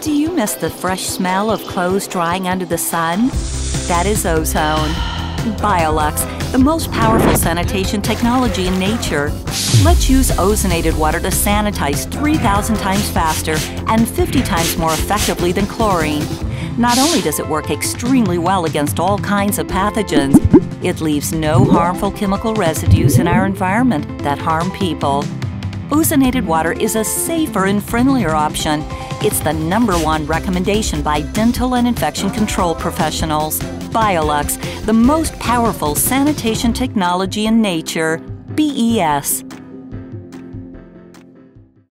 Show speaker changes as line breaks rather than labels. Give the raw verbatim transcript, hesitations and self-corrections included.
Do you miss the fresh smell of clothes drying under the sun? That is ozone. Biolux, the most powerful sanitation technology in nature. Let's use ozonated water to sanitize three thousand times faster and fifty times more effectively than chlorine. Not only does it work extremely well against all kinds of pathogens, it leaves no harmful chemical residues in our environment that harm people. Ozonated water is a safer and friendlier option. It's the number one recommendation by dental and infection control professionals. Biolux, the most powerful sanitation technology in nature. B E S.